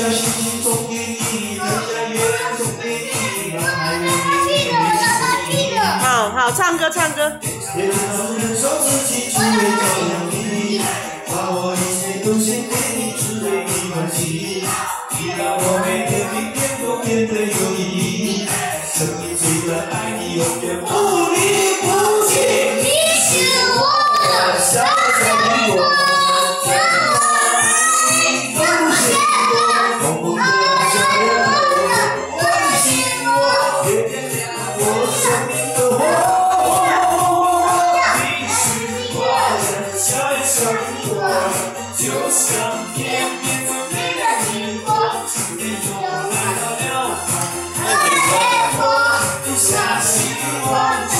下星星送给你，摘下月亮送给你，让爱人好，唱歌。 也知道忍受自己，只为照亮你，把我一切都献给你，只为你欢喜。你让我每天比天都变得有意义，生命虽短，爱你永远不离不弃。你是我的小苹果，天空的星光，红红的小阳光，唤醒我，点亮我生命的火。你是我的小苹果，就像天边的美丽星光，今天又来到了，爱的天空，留下希望。